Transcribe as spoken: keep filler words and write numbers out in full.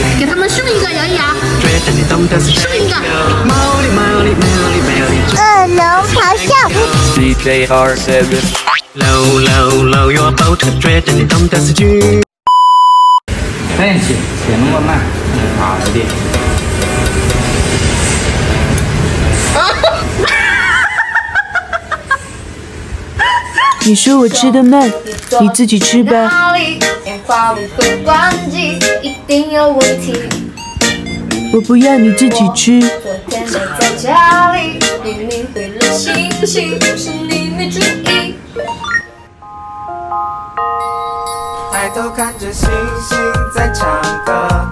给他们送一个摇一摇，送一个。 恶龙咆哮。 D J R seven。 Low low low your boat， 觉得你懂得词句。 三起，写那么慢，好一点。 你说我吃的慢，你自己吃吧。我不要你自己吃。 昨天没在家里，明明回了信息，是你没注意。 抬头看着星星在唱歌。